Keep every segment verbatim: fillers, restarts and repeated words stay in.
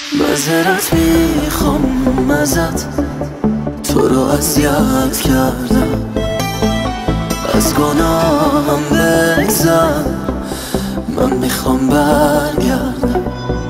معذرت میخوام ازت، تو رو اذیت کردم، از گناهم بگذر، من میخوام برگردم.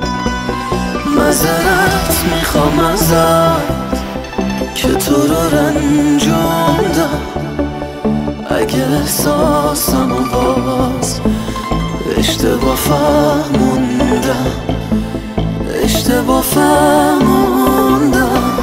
معذرت میخوام ازت که تو رو رنجوندم، اگه احساسمو باز اشتباه فهموندم، اشتباه فهموندم.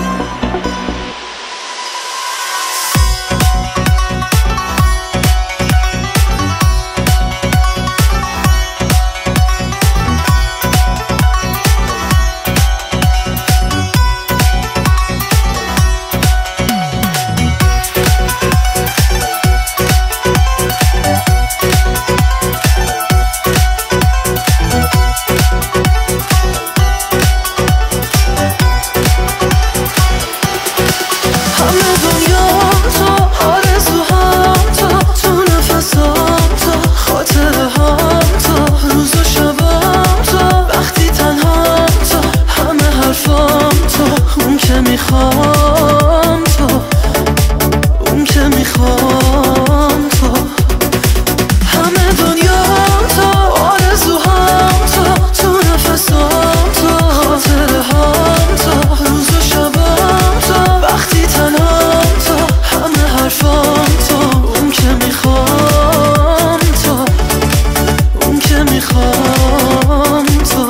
میخوام تو، اون که میخوام تو، همه دنیا تو، آرزوهام تو، تو نفسام تو، خاطره هام تو، روز و شبام تو، وقتی تنهام تو، همه حرفام تو، اون که میخوام تو، اون که میخوام تو.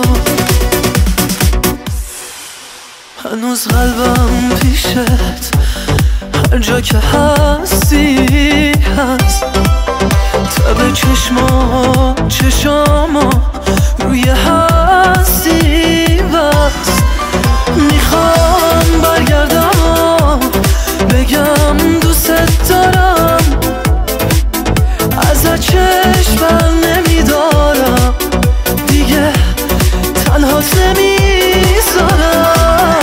هنوز قلبم پیشت، هر جا که هستی هست، تب چشما چشاما روی هستی بس. میخوام برگردم و بگم دوست دارم، ازت چشم بر نمیدارم، دیگه تنهات نمیذارم.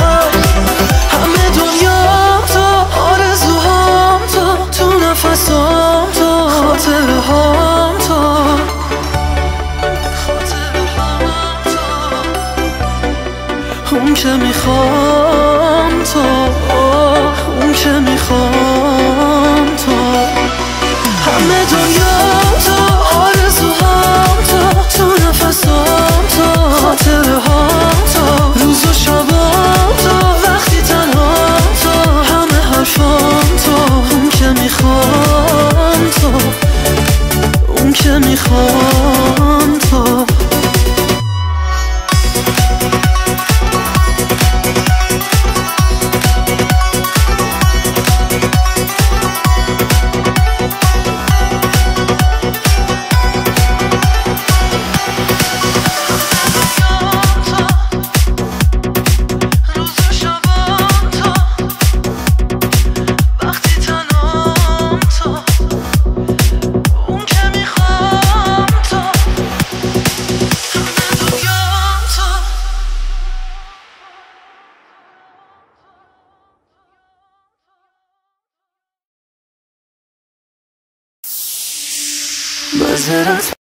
اون که میخوام تو، اون که میخوام تو، همه دنیا تو، آرزوهام تو، تو نفسام تو، خاطره هام تو، روز و شبام تو، وقتی تنهام تو، همه حرفام تو، اون که میخوام تو، اون که میخوام تو. معذرت